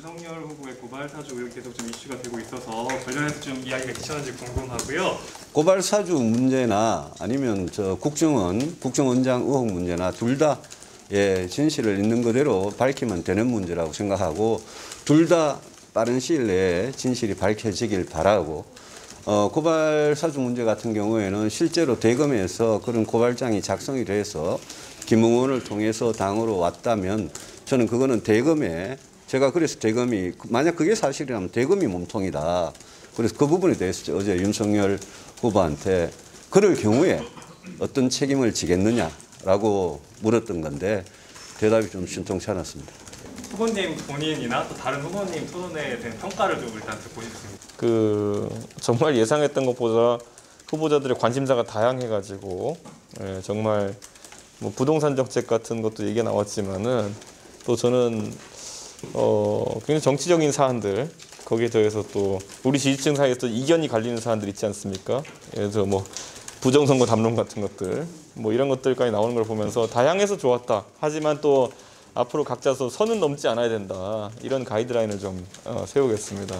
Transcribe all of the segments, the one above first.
윤석열 후보의 고발 사주 의혹 계속 좀 이슈가 되고 있어서 관련해서 좀 이야기가 있으셨는지 궁금하고요. 고발 사주 문제나 아니면 국정원장 의혹 문제나 둘 다 진실을 있는 그대로 밝히면 되는 문제라고 생각하고 둘 다 빠른 시일 내에 진실이 밝혀지길 바라고 고발 사주 문제 같은 경우에는 실제로 대검에서 그런 고발장이 작성이 돼서 김웅원을 통해서 당으로 왔다면 저는 그거는 대검에 제가 그래서 대검이 만약 그게 사실이라면 대검이 몸통이다. 그래서 그 부분에 대해서 어제 윤석열 후보한테 그럴 경우에 어떤 책임을 지겠느냐라고 물었던 건데 대답이 좀 신통치 않았습니다. 후보님 본인이나 또 다른 후보님 토론에 대한 평가를 좀 일단 듣고 싶습니다. 정말 예상했던 것보다 후보자들의 관심사가 다양해가지고 정말 뭐 부동산 정책 같은 것도 얘기가 나왔지만은 또 저는 굉장히 정치적인 사안들 거기에 더해서 또 우리 지지층 사이에서 이견이 갈리는 사안들 있지 않습니까? 예를 들어 뭐 부정선거 담론 같은 것들 뭐 이런 것들까지 나오는 걸 보면서 다양해서 좋았다. 하지만 또 앞으로 각자 선은 넘지 않아야 된다. 이런 가이드라인을 좀 세우겠습니다.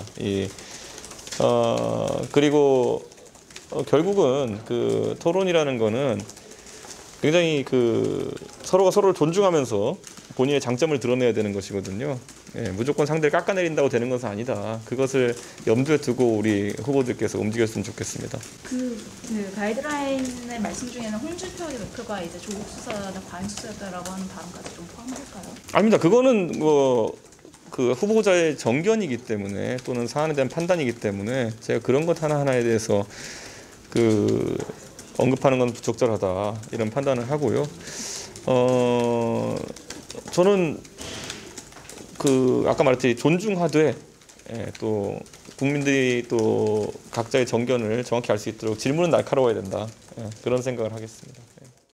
그리고 결국은 그 토론이라는 거는 굉장히 서로가 서로를 존중하면서 본인의 장점을 드러내야 되는 것이거든요. 무조건 상대를 깎아내린다고 되는 것은 아니다. 그것을 염두에 두고 우리 후보들께서 움직였으면 좋겠습니다. 그 가이드라인의 말씀 중에는 홍준표 대표가 이제 조국 수사나 과잉 수사다라고 하는 발언까지 좀 포함될까요? 아닙니다. 그거는 그 후보자의 정견이기 때문에 또는 사안에 대한 판단이기 때문에 제가 그런 것 하나하나에 대해서 언급하는 건 부적절하다 이런 판단을 하고요. 저는 아까 말했듯이 존중하되 또 국민들이 또 각자의 정견을 정확히 알 수 있도록 질문은 날카로워야 된다. 그런 생각을 하겠습니다.